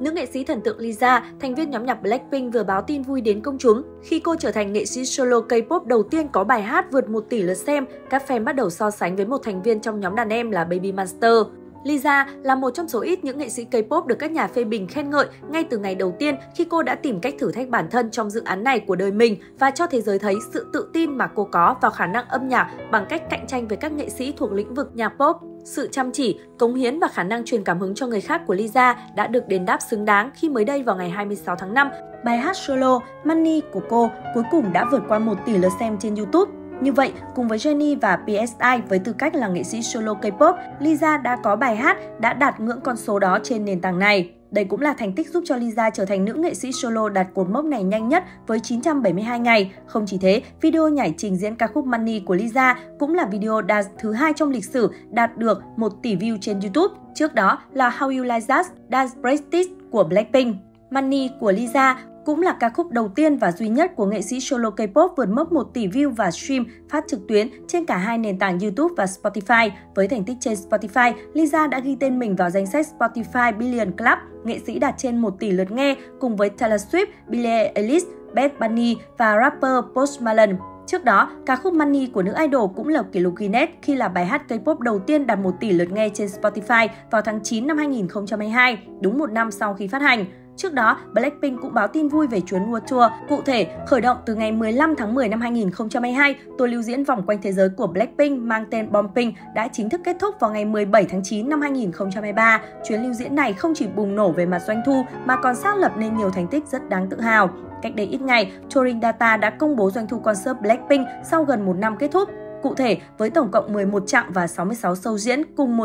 Nữ nghệ sĩ thần tượng Lisa, thành viên nhóm nhạc Blackpink vừa báo tin vui đến công chúng. Khi cô trở thành nghệ sĩ solo K-pop đầu tiên có bài hát vượt 1 tỷ lượt xem, các fan bắt đầu so sánh với một thành viên trong nhóm đàn em là Baby Monster. Lisa là một trong số ít những nghệ sĩ K-pop được các nhà phê bình khen ngợi ngay từ ngày đầu tiên khi cô đã tìm cách thử thách bản thân trong dự án này của đời mình và cho thế giới thấy sự tự tin mà cô có vào khả năng âm nhạc bằng cách cạnh tranh với các nghệ sĩ thuộc lĩnh vực nhạc pop. Sự chăm chỉ, cống hiến và khả năng truyền cảm hứng cho người khác của Lisa đã được đền đáp xứng đáng khi mới đây vào ngày 26 tháng 5, bài hát solo Money của cô cuối cùng đã vượt qua 1 tỷ lượt xem trên YouTube. Như vậy, cùng với Jennie và PSI với tư cách là nghệ sĩ solo K-pop, Lisa đã có bài hát đã đạt ngưỡng con số đó trên nền tảng này. Đây cũng là thành tích giúp cho Lisa trở thành nữ nghệ sĩ solo đạt cột mốc này nhanh nhất với 972 ngày. Không chỉ thế, video nhảy trình diễn ca khúc Money của Lisa cũng là video dance thứ 2 trong lịch sử đạt được 1 tỷ view trên YouTube. Trước đó là How You Like That Dance Practice của Blackpink. Money của Lisa cũng là ca khúc đầu tiên và duy nhất của nghệ sĩ solo K-pop vượt mốc 1 tỷ view và stream phát trực tuyến trên cả hai nền tảng YouTube và Spotify. Với thành tích trên Spotify, Lisa đã ghi tên mình vào danh sách Spotify Billion Club, nghệ sĩ đạt trên 1 tỷ lượt nghe cùng với Taylor Swift, Billie Eilish, Bad Bunny và rapper Post Malone. Trước đó, ca khúc Money của nữ idol cũng lập kỷ lục Guinness khi là bài hát K-pop đầu tiên đạt 1 tỷ lượt nghe trên Spotify vào tháng 9 năm 2022, đúng một năm sau khi phát hành. Trước đó, Blackpink cũng báo tin vui về chuyến World Tour. Cụ thể, khởi động từ ngày 15 tháng 10 năm 2022, tour lưu diễn vòng quanh thế giới của Blackpink mang tên Bombpink đã chính thức kết thúc vào ngày 17 tháng 9 năm 2023. Chuyến lưu diễn này không chỉ bùng nổ về mặt doanh thu mà còn xác lập nên nhiều thành tích rất đáng tự hào. Cách đây ít ngày, Touring Data đã công bố doanh thu concert Blackpink sau gần 1 năm kết thúc. Cụ thể, với tổng cộng 11 chặng và 66 show diễn cùng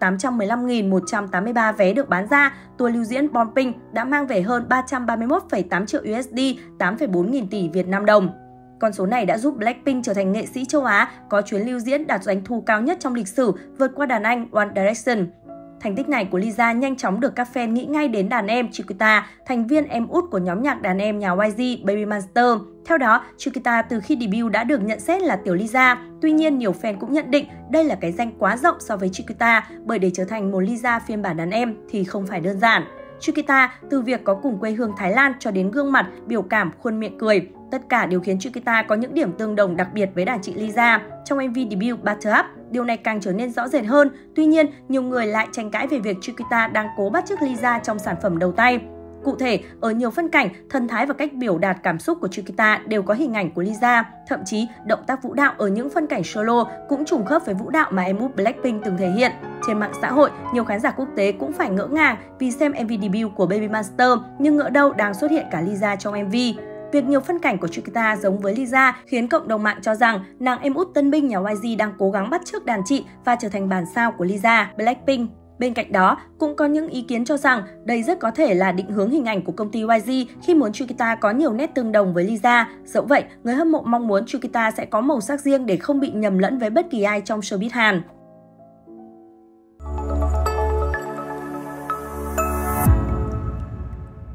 1.815.183 vé được bán ra, tour lưu diễn Bombpink đã mang về hơn 331,8 triệu USD, 8,4 nghìn tỷ Việt Nam đồng. Con số này đã giúp Blackpink trở thành nghệ sĩ châu Á có chuyến lưu diễn đạt doanh thu cao nhất trong lịch sử, vượt qua đàn anh One Direction. Thành tích này của Lisa nhanh chóng được các fan nghĩ ngay đến đàn em Chiquita, thành viên em út của nhóm nhạc đàn em nhà YG Baby Monster. Theo đó, Chiquita từ khi debut đã được nhận xét là tiểu Lisa. Tuy nhiên, nhiều fan cũng nhận định đây là cái danh quá rộng so với Chiquita, bởi để trở thành một Lisa phiên bản đàn em thì không phải đơn giản. Chiquita từ việc có cùng quê hương Thái Lan cho đến gương mặt, biểu cảm, khuôn miệng cười. Tất cả đều khiến Chiquita có những điểm tương đồng đặc biệt với đàn chị Lisa. Trong MV debut Butter Up, điều này càng trở nên rõ rệt hơn. Tuy nhiên, nhiều người lại tranh cãi về việc Chiquita đang cố bắt chước Lisa trong sản phẩm đầu tay. Cụ thể, ở nhiều phân cảnh, thần thái và cách biểu đạt cảm xúc của Chiquita đều có hình ảnh của Lisa. Thậm chí, động tác vũ đạo ở những phân cảnh solo cũng trùng khớp với vũ đạo mà em út Blackpink từng thể hiện. Trên mạng xã hội, nhiều khán giả quốc tế cũng phải ngỡ ngàng vì xem MV debut của Baby Monster, nhưng ngỡ đâu đang xuất hiện cả Lisa trong MV. Việc nhiều phân cảnh của Chiquita giống với Lisa khiến cộng đồng mạng cho rằng nàng em út tân binh nhà YG đang cố gắng bắt chước đàn chị và trở thành bản sao của Lisa, Blackpink. Bên cạnh đó, cũng có những ý kiến cho rằng đây rất có thể là định hướng hình ảnh của công ty YG khi muốn Chiquita có nhiều nét tương đồng với Lisa. Dẫu vậy, người hâm mộ mong muốn Chiquita sẽ có màu sắc riêng để không bị nhầm lẫn với bất kỳ ai trong showbiz Hàn.